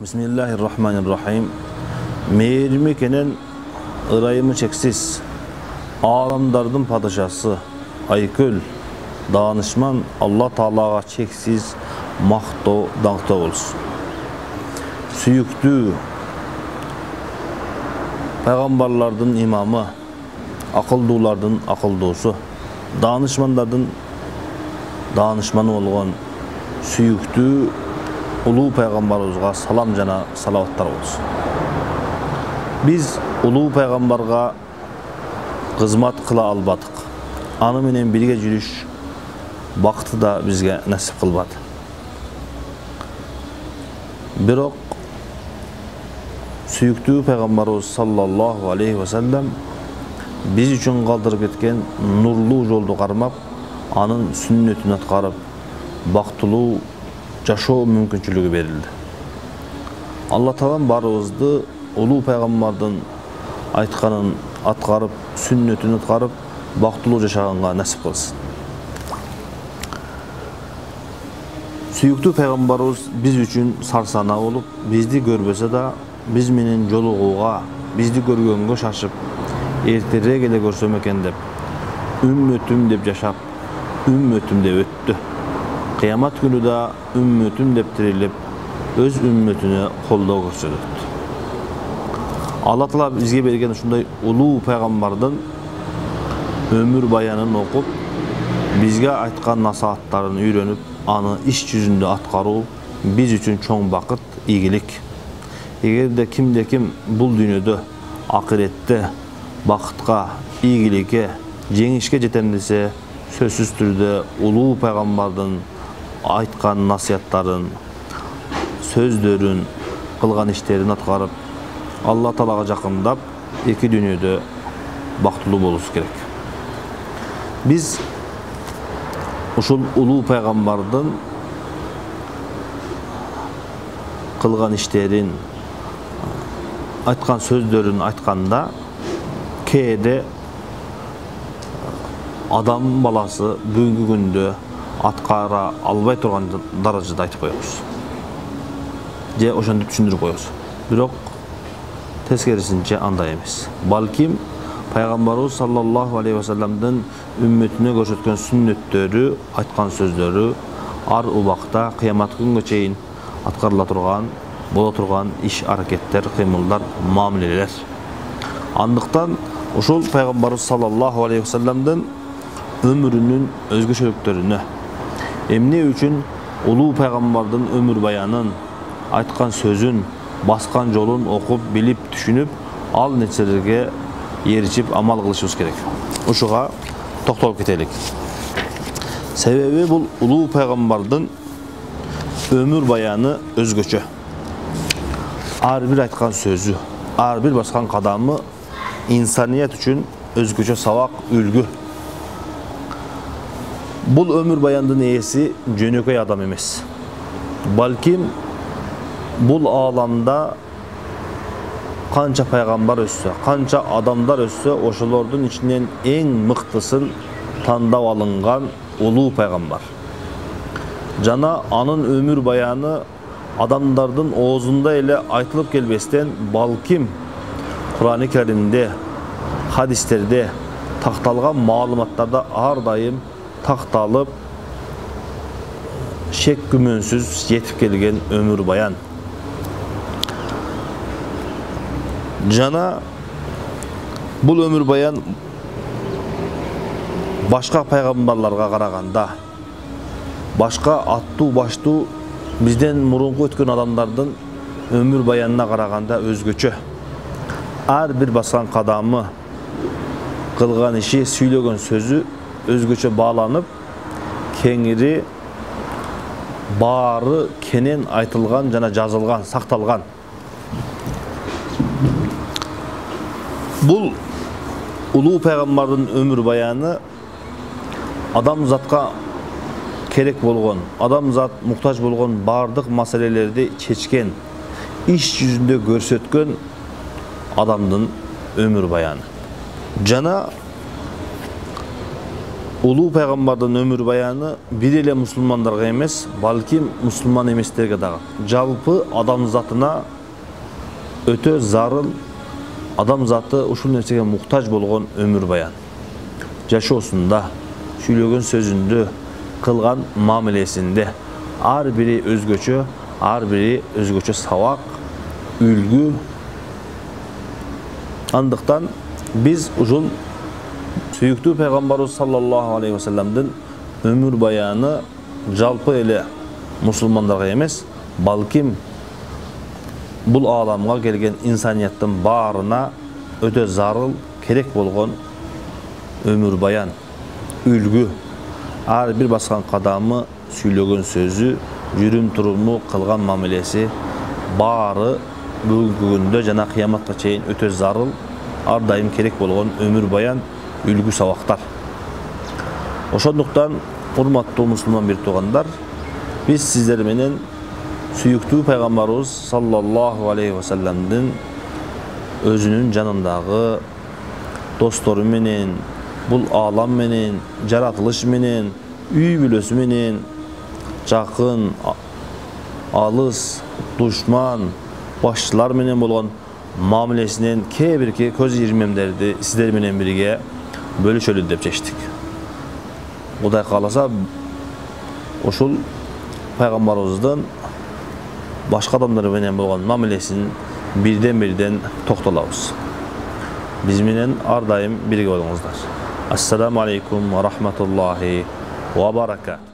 Bismillahirrahmanirrahim. Meyrimi kenen ırayımı çeksiz, alamdardın padişası, ayköl, danışman Allah Taala'ga çeksiz, mahto, dağıta olsun. Süyüktü, peygamberlardın imamı, akıldılardan akıldısı, danışmanlardın danışmanı olgan, süyüktü, ulu peygamberimizga salam jana salavatlar olsun. Biz ulu peygamberga hizmet kıla albadık. Anı menen birge жүрүш bakti da bizge nasip kılmadı. Birok süyüktü peygamberimiz sallallahu aleyhi ve sellem biz üçün kaldırıp ketken nurlu joldu karmap, anın sünnetini atkarıp, baktılуу жашоо мүмкүнчүлүгү берилди. Алла Таалам барыбызды улуу пайгамбардын айтканын аткарып, сүннөтүн аткарып, бактылуу жашаганга насип кылсын. Сүйүктүү пайгамбарыбыз биз үчүн сарсана болуп, бизди көрбөсө да, биз менен жолугууга, бизди көргөнгө шашып, эртерээк эле көрсөм экен деп, үммөтүм деп жашап, үммөтүм деп өттү. Kıyamet günü de ümmetim dep tirilip, öz ümmetine kolda gösterdi. Allah Taala bizge bergen uşunday ulu peygamberden ömür bayanını okup, bizge aytkan nasihatlarını öğrenip, anı iş yüzünde atkarуу biz üçün çoğun bakıt, iyilik. Eğer de kim bul dünyada, ahirette, bakıtka, iyilikке, jеңишке жетем dese, sözsüz türde ulu peygamberden aytkan nasihatlарын, сөздөрүн, кылган иштерин аткарып, Алла Таалага жакындап, эки дүйнөдө бактылуу болуш керек. Биз ушул улуу пайгамбардын кылган иштерин, айткан сөздөрүн айтканда, кээде адам баласы бүгүнкү күндө аткара албай турган даражада айтып коебуз. Же ошондо түшүндүрүп коебуз. Бирок тескерисинче андай эмес. Балким пайгамбарыбыз саллаллаху алейхи ва салламдын үммөтүнө көрсөткөн сүннөттөрү, айткан сөздөрү ар убакта кыямат күнгө чейин аткарыла турган, боло турган иш, аракеттер, кыймылдар, мамилелер. Андыктан ушул пайгамбарыбыз саллаллаху алейхи ва салламдын ömrünün özgöçөлүктөрүнө, эмне үчүн улуу пайгамбардын өмүр баянын, айткан сөзүн, баскан жолун окуп, билип, түшүнүп, ал нерселерге эричип, амал кылышыбыз керек. Ушуга токтолуп кетелик. Себеби бул улуу пайгамбардын өмүр баяны өзгөчө. Ар бир айткан сөзү, ар бир баскан кадамы инсаният үчүн өзгөчө сабак, үлгү. Бұл өмір баяндың ээси жөнөкөй адам эмес. Балким бұл аламда канча пайгамбар өссө, канча адамдар өссө, ошолордун ичинен эң мыктысын тандап алынган улуу пайгамбар. Жана анын өмүр баяны адамдардын оозунда эле айтылып келбестен, балким Кур'ан-ы Керимде, хадистерде такталган маалыматтарда ар дайым такталып, шек күмөнсүз жетип келген өмүр баян. Жана бул өмүр баян башка пайгамбарларга караганда, башка аттуу баштуу бизден мурунку өткөн адамдардын өмүр баянына караганда өзгөчө. Ар бир баскан кадамы, кылган иши, сүйлөгөн сөзү өзгөчө бааланып, кеңири баары кенен айтылган жана жазылган, сакталган. Бул улуу пайгамбардын өмүр баяны адамзатка керек болгон, адамзат муктаж болгон бардык маселелерди чечкен, иш жүзүндө көрсөткөн адамдын өмүр баяны. Жана Ulu Peygamber'den ömür bayanı bir ile Müslümanlarga emes, balkim Müslüman emeslerge dağı. Jalpı adam zatına öte zarıl, adam zatı uşul nersege muhtaç bolğon ömür bayan. Jaşoosunda, süylөгөн sözündө, kılgan muamelesinde ar biri özgöçö savak, ülgü. Andıktan biz uşul süyüktü Peygamberimiz sallallahu aleyhi ve sellem'den ömür bayanı jalpı ele Müslümanlarga emes, balkim bul alamga gelgen insaniyetin barına öte zarıl kerek bolğon ömür bayan, ülgü. Ar bir baskan kadamı, süylөгөн sözü, жүрүм turumu, kılgan muamelesi bari bugünkü gündө jana kıyamatка çeyin öte zarıl, ar daim kerek bolğon ömür bayan, ülgü savaktar. Oşonduktan urmattуу Müslüman bir tuğanlar, biz sizler menen süyüktүү Peygamberimiz sallallahu aleyhi ve sellem'den özünün canındağı dostları menen, bul alam menen, jaratılış menen, üy bülösü menen, jakın, alыс, duşman, başçılar menen bolğon muamelesinden kebirki köz yirmemlerdi sizler menen birge bölüşölü dep çeştik. Kuday kalasa oşul Peygamberimizden başka adamlar menen bolğon muamelesini birden toktalabız. Biz menen ar daim birge bolуңуздар. Assalamu aleykum ve rahmetullahi ve barakatuh.